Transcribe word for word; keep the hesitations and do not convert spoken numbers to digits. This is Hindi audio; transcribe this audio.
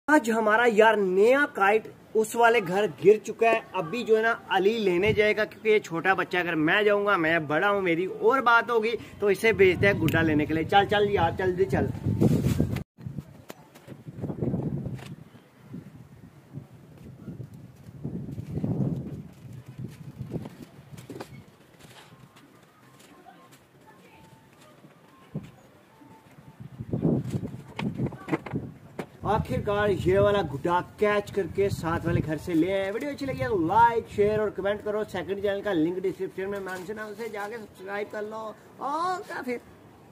आज हमारा यार नया काइट उस वाले घर गिर चुका है। अभी जो है ना अली लेने जाएगा, क्योंकि ये छोटा बच्चा, अगर मैं जाऊंगा, मैं बड़ा हूँ, मेरी और बात होगी, तो इसे भेजते हैं गुड्डा लेने के लिए। चल चल यार, जल्दी चल। आखिरकार ये वाला गुड्डा कैच करके साथ वाले घर से ले आए। वीडियो अच्छी लगी तो लाइक शेयर और कमेंट करो। सेकंड चैनल का लिंक डिस्क्रिप्शन में मेंशन है, उसे जाके सब्सक्राइब कर लो। और क्या फिर